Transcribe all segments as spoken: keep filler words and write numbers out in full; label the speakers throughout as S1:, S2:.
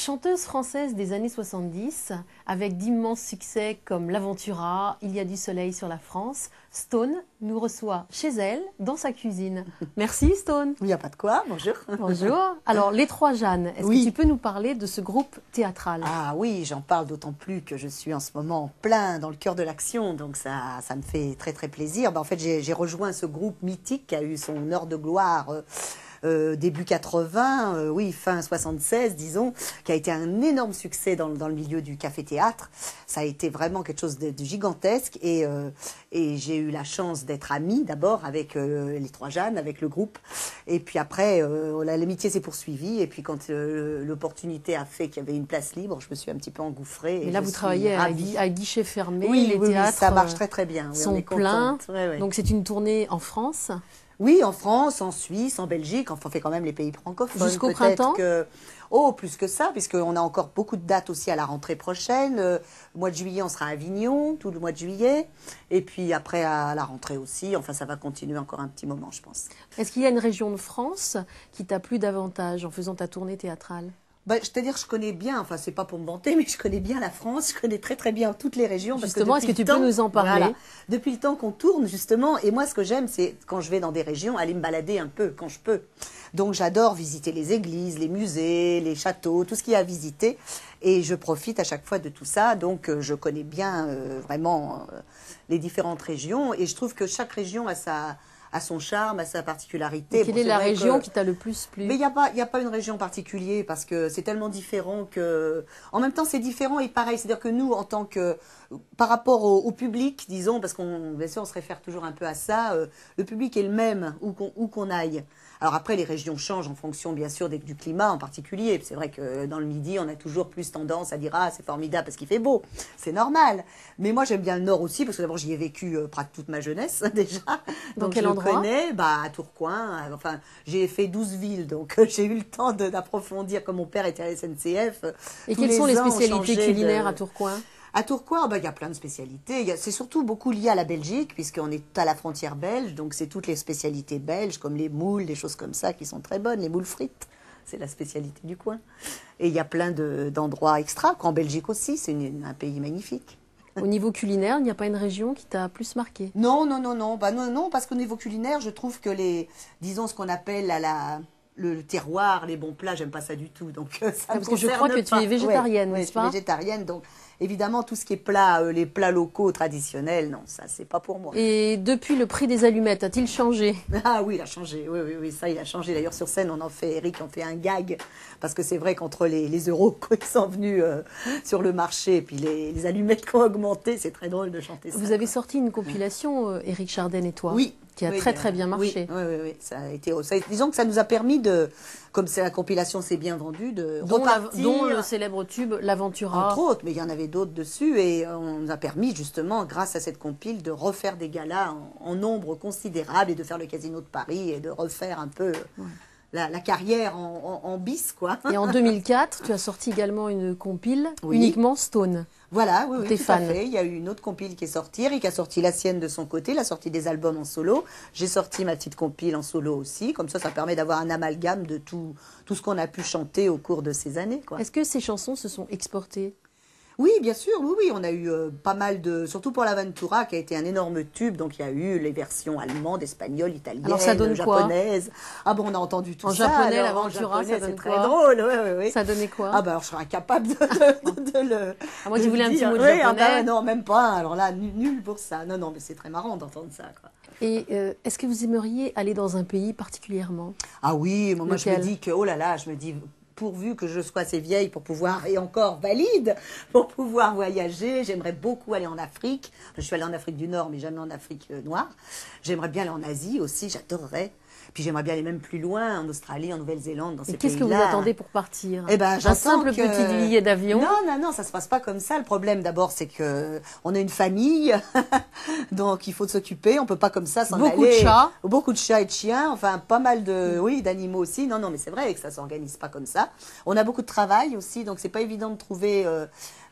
S1: Chanteuse française des années soixante-dix, avec d'immenses succès comme L'Aventura, Il y a du soleil sur la France, Stone nous reçoit chez elle, dans sa cuisine. Merci Stone.
S2: Il n'y a pas de quoi, bonjour.
S1: Bonjour. Alors, Les Trois Jeannes, est-ce
S2: Oui.
S1: que tu peux nous parler de ce groupe théâtral?
S2: Ah oui, j'en parle d'autant plus que je suis en ce moment en plein dans le cœur de l'action, donc ça, ça me fait très très plaisir. Ben, en fait, j'ai rejoint ce groupe mythique qui a eu son heure de gloire euh, Euh, début quatre-vingts, euh, oui, fin soixante-seize, disons, qui a été un énorme succès dans, dans le milieu du café-théâtre. Ça a été vraiment quelque chose de, de gigantesque et, euh, et j'ai eu la chance d'être amie d'abord avec euh, les Trois Jeannes, avec le groupe. Et puis après, euh, l'amitié s'est poursuivie et puis quand euh, l'opportunité a fait qu'il y avait une place libre, je me suis un petit peu engouffrée.
S1: Et là, vous travaillez à, à guichet fermé,
S2: oui,
S1: les
S2: oui,
S1: théâtres
S2: oui, ça marche très très bien. Oui,
S1: sont pleins.
S2: Ouais, ouais.
S1: Donc c'est une tournée en France.
S2: Oui, en France, en Suisse, en Belgique, enfin on fait quand même les pays francophones.
S1: Jusqu'au printemps
S2: que... Oh, plus que ça, puisqu'on a encore beaucoup de dates aussi à la rentrée prochaine. Euh, le mois de juillet, on sera à Avignon, tout le mois de juillet. Et puis après, à la rentrée aussi. Enfin, ça va continuer encore un petit moment, je pense.
S1: Est-ce qu'il y a une région de France qui t'a plu davantage en faisant ta tournée théâtrale?
S2: Bah, c'est-à-dire, je connais bien, enfin, c'est pas pour me vanter, mais je connais bien la France, je connais très très bien toutes les régions.
S1: Justement, est-ce que tu peux nous en parler?
S2: Voilà, depuis le temps qu'on tourne, justement, et moi, ce que j'aime, c'est quand je vais dans des régions, aller me balader un peu, quand je peux. Donc, j'adore visiter les églises, les musées, les châteaux, tout ce qu'il y a à visiter, et je profite à chaque fois de tout ça. Donc, euh, je connais bien euh, vraiment euh, les différentes régions, et je trouve que chaque région a sa... à son charme, à sa particularité.
S1: Et quelle
S2: bon,
S1: est, est la région
S2: que...
S1: qui t'a le plus plu?
S2: Mais il n'y a pas, il y a pas une région particulière parce que c'est tellement différent que... En même temps, c'est différent et pareil. C'est-à-dire que nous, en tant que... Par rapport au, au public, disons, parce qu'on, bien sûr, on se réfère toujours un peu à ça, euh, le public est le même où qu'on où qu'on aille. Alors après, les régions changent en fonction, bien sûr, des, du climat en particulier. C'est vrai que dans le Midi, on a toujours plus tendance à dire « Ah, c'est formidable parce qu'il fait beau ». C'est normal. Mais moi, j'aime bien le Nord aussi parce que d'abord, j'y ai vécu euh, près toute ma jeunesse, déjà.
S1: Dans
S2: donc,
S1: quel
S2: je
S1: endroit?
S2: connais, bah, à Tourcoing. Euh, enfin, j'ai fait douze villes, donc euh, j'ai eu le temps d'approfondir, comme mon père était à la S N C F. Euh,
S1: Et quelles sont les spécialités culinaires
S2: de...
S1: à Tourcoing?
S2: À Tourcoing, bah, il y a plein de spécialités. C'est surtout beaucoup lié à la Belgique, puisqu'on est à la frontière belge. Donc, c'est toutes les spécialités belges, comme les moules, des choses comme ça, qui sont très bonnes. Les moules frites, c'est la spécialité du coin. Et il y a plein d'endroits extra, qu'en Belgique aussi. C'est un pays magnifique.
S1: Au niveau culinaire, il n'y a pas une région qui t'a plus marqué?
S2: Non, non, non, non. Bah, non, non, parce qu'au niveau culinaire, je trouve que les, disons, ce qu'on appelle la... la le terroir, les bons plats, j'aime pas ça du tout. Donc ça
S1: ah, parce que je crois que
S2: pas.
S1: tu es végétarienne,
S2: ouais,
S1: n'est-ce
S2: ouais,
S1: pas?
S2: Je suis végétarienne, donc évidemment tout ce qui est plat, euh, les plats locaux traditionnels, non, ça c'est pas pour moi.
S1: Et depuis le prix des allumettes, a-t-il changé?
S2: Ah oui, il a changé. Oui, oui, oui, ça il a changé. D'ailleurs sur scène, on en fait, Eric en fait un gag parce que c'est vrai qu'entre les, les euros qui sont venus euh, sur le marché et puis les, les allumettes qui ont augmenté, c'est très drôle de chanter ça.
S1: Vous avez sorti une compilation, euh, Éric Chardin et toi?
S2: Oui.
S1: Qui a
S2: oui,
S1: très très bien marché.
S2: Oui, oui, oui, oui. Ça a été, ça a, disons que ça nous a permis de, comme la compilation s'est bien vendue, de
S1: dont,
S2: repartir.
S1: La, dont le célèbre tube L'Aventura.
S2: Entre autres, mais il y en avait d'autres dessus et on nous a permis justement, grâce à cette compile, de refaire des galas en, en nombre considérable et de faire le Casino de Paris et de refaire un peu ouais. la, la carrière en, en, en bis, quoi.
S1: Et en deux mille quatre, tu as sorti également une compile,
S2: oui.
S1: uniquement Stone.
S2: Voilà, oui, oui,
S1: Tes
S2: tout
S1: fans.
S2: à fait. Il y a eu une autre compile qui est sortie. Eric a sorti la sienne de son côté, il a sorti des albums en solo. J'ai sorti ma petite compile en solo aussi. Comme ça, ça permet d'avoir un amalgame de tout, tout ce qu'on a pu chanter au cours de ces années.
S1: Est-ce que ces chansons se sont exportées?
S2: Oui, bien sûr, oui, oui, on a eu euh, pas mal de, surtout pour l'Aventura qui a été un énorme tube, donc il y a eu les versions allemandes, espagnoles, italiennes,
S1: alors ça donne
S2: japonaises. Ah bon, on a entendu tout
S1: en
S2: ça.
S1: Japonais, l'Aventura, ça donne
S2: très
S1: quoi?
S2: drôle, oui, oui, oui.
S1: Ça donnait quoi?
S2: Ah ben, alors je serais incapable de, de, de, de le.
S1: Ah, moi qui voulais un petit mot de
S2: oui,
S1: japonais.
S2: Ah ben, non, même pas. Alors là, nul pour ça. Non, non, mais c'est très marrant d'entendre ça, quoi.
S1: Et euh, est-ce que vous aimeriez aller dans un pays particulièrement?
S2: Ah oui, moi, moi je me
S1: Lequel?
S2: dis que, oh là là, je me dis, pourvu que je sois assez vieille pour pouvoir, et encore valide, pour pouvoir voyager. J'aimerais beaucoup aller en Afrique. Je suis allée en Afrique du Nord, mais jamais en Afrique noire. J'aimerais bien aller en Asie aussi, j'adorerais. Puis j'aimerais bien aller même plus loin, en Australie, en Nouvelle-Zélande, dans ces pays-là.
S1: Et qu'est-ce que vous attendez pour partir?
S2: Eh ben,
S1: un simple
S2: que...
S1: petit billet d'avion?
S2: Non, non, non, ça se passe pas comme ça. Le problème, d'abord, c'est que on a une famille, donc il faut s'occuper. On peut pas comme ça s'en aller.
S1: Beaucoup de chats.
S2: Beaucoup de chats et de chiens. Enfin, pas mal de, oui, d'animaux aussi. Non, non, mais c'est vrai que ça s'organise pas comme ça. On a beaucoup de travail aussi, donc c'est pas évident de trouver. Euh,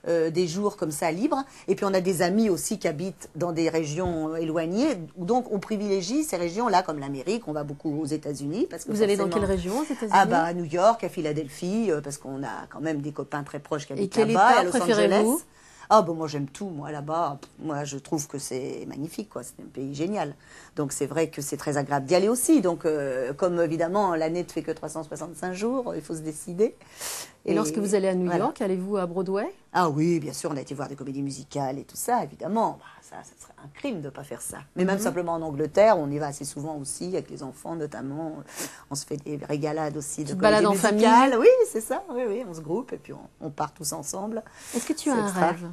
S2: euh, des jours comme ça libres. Et puis on a des amis aussi qui habitent dans des régions éloignées, donc on privilégie ces régions-là, comme l'Amérique. On va beaucoup aux États-Unis parce que
S1: vous allez dans
S2: forcément-
S1: quelle région aux États-Unis?
S2: Ah bah à New York, à Philadelphie, euh, parce qu'on a quand même des copains très proches qui
S1: Et
S2: habitent
S1: quel
S2: là-bas,
S1: État
S2: à Los
S1: préférez-vous?
S2: Angeles. Ah bon, moi j'aime tout, moi là-bas, pff, moi je trouve que c'est magnifique, quoi. C'est un pays génial. Donc c'est vrai que c'est très agréable d'y aller aussi. Donc euh, comme évidemment l'année ne fait que trois cent soixante-cinq jours, il faut se décider.
S1: Et, lorsque vous allez à New
S2: voilà.
S1: York, allez-vous à Broadway?
S2: Ah oui, bien sûr, on a été voir des comédies musicales et tout ça, évidemment. Bah, ça, ça serait un crime de ne pas faire ça. Mais même
S1: Mhm.
S2: simplement en Angleterre, on y va assez souvent aussi, avec les enfants notamment. On se fait des régalades aussi de
S1: Petite
S2: comédies
S1: balade en
S2: musicales.
S1: famille.
S2: Oui, c'est ça, oui, oui, on se groupe et puis on, on part tous ensemble.
S1: Est-ce que tu as
S2: C'est
S1: un
S2: extra.
S1: rêve?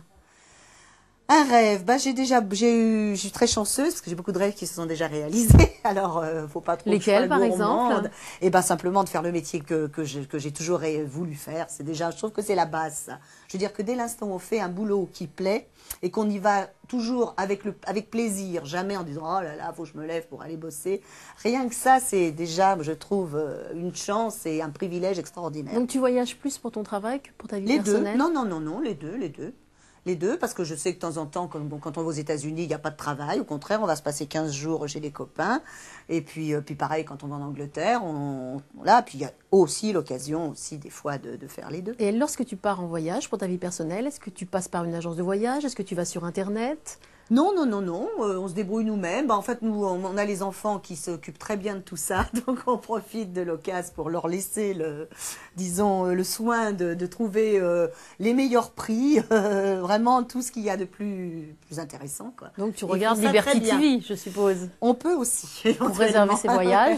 S2: Un rêve, bah j'ai déjà, j'ai eu, je suis très chanceuse parce que j'ai beaucoup de rêves qui se sont déjà réalisés. Alors, euh, faut pas trop. que je sois
S1: Lesquels, par
S2: gourmande.
S1: exemple?
S2: Et ben simplement de faire le métier que que j'ai que j'ai toujours ré- voulu faire. C'est déjà, je trouve que c'est la base. Ça. Je veux dire que dès l'instant où on fait un boulot qui plaît et qu'on y va toujours avec le avec plaisir, jamais en disant oh là là, faut que je me lève pour aller bosser. Rien que ça, c'est déjà, je trouve, euh, une chance et un privilège extraordinaire.
S1: Donc tu voyages plus pour ton travail que pour ta vie
S2: Les deux.
S1: personnelle?
S2: Non, non, non, non, les deux, les deux. Les deux, parce que je sais que de temps en temps, comme, bon, quand on va aux États-Unis, il n'y a pas de travail. Au contraire, on va se passer quinze jours chez les copains. Et puis, euh, puis pareil, quand on va en Angleterre, on, on- là, puis il y a aussi l'occasion, aussi des fois, de, de faire les deux.
S1: Et lorsque tu pars en voyage pour ta vie personnelle, est-ce que tu passes par une agence de voyage? Est-ce que tu vas sur Internet?
S2: Non, non, non, non, euh, on se débrouille nous-mêmes. Bah, en fait, nous, on, on a les enfants qui s'occupent très bien de tout ça, donc on profite de l'occasion pour leur laisser, le, disons, euh, le soin de, de trouver euh, les meilleurs prix, euh, vraiment tout ce qu'il y a de plus, plus intéressant, quoi.
S1: Donc tu
S2: Ils
S1: regardes
S2: font ça très
S1: Liberty
S2: bien.
S1: T V, je suppose,
S2: On peut aussi.
S1: pour réserver ses voyages.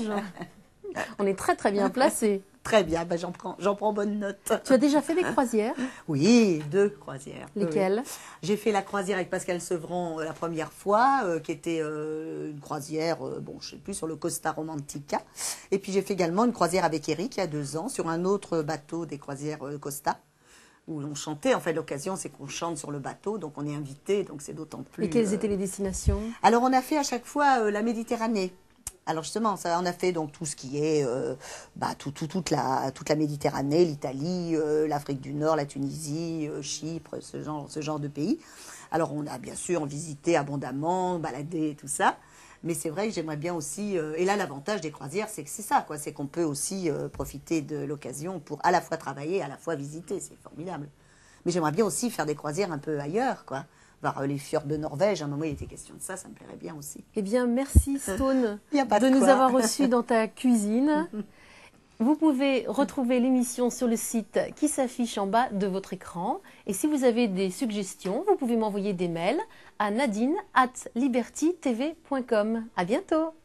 S1: On est très très bien placé.
S2: Très bien, bah, j'en prends, j'en prends bonne note.
S1: Tu as déjà fait des croisières?
S2: Oui, deux croisières. Oui, oui.
S1: Lesquelles?
S2: J'ai fait la croisière avec Pascal Sevran euh, la première fois, euh, qui était euh, une croisière, euh, bon, je sais plus, sur le Costa Romantica. Et puis j'ai fait également une croisière avec Eric il y a deux ans, sur un autre bateau des croisières euh, Costa, où on chantait. En fait, l'occasion, c'est qu'on chante sur le bateau, donc on est invité, donc c'est d'autant plus.
S1: Et quelles
S2: euh,
S1: étaient les destinations?
S2: Alors, on a fait à chaque fois euh, la Méditerranée. Alors justement, ça, on a fait donc tout ce qui est euh, bah, tout, tout, toute, la, toute la Méditerranée, l'Italie, euh, l'Afrique du Nord, la Tunisie, euh, Chypre, ce genre, ce genre de pays. Alors on a bien sûr visité abondamment, baladé et tout ça. Mais c'est vrai que j'aimerais bien aussi... euh, et là, l'avantage des croisières, c'est que c'est ça, quoi. C'est qu'on peut aussi euh, profiter de l'occasion pour à la fois travailler, à la fois visiter. C'est formidable. Mais j'aimerais bien aussi faire des croisières un peu ailleurs, quoi. Voir euh, les fjords de Norvège. À un moment, il était question de ça, ça me plairait bien aussi.
S1: Eh bien, merci Stone
S2: Y a pas
S1: de
S2: de
S1: nous
S2: quoi.
S1: avoir reçus dans ta cuisine. Vous pouvez retrouver l'émission sur le site qui s'affiche en bas de votre écran. Et si vous avez des suggestions, vous pouvez m'envoyer des mails à nadine arobase liberty t v point com. À bientôt.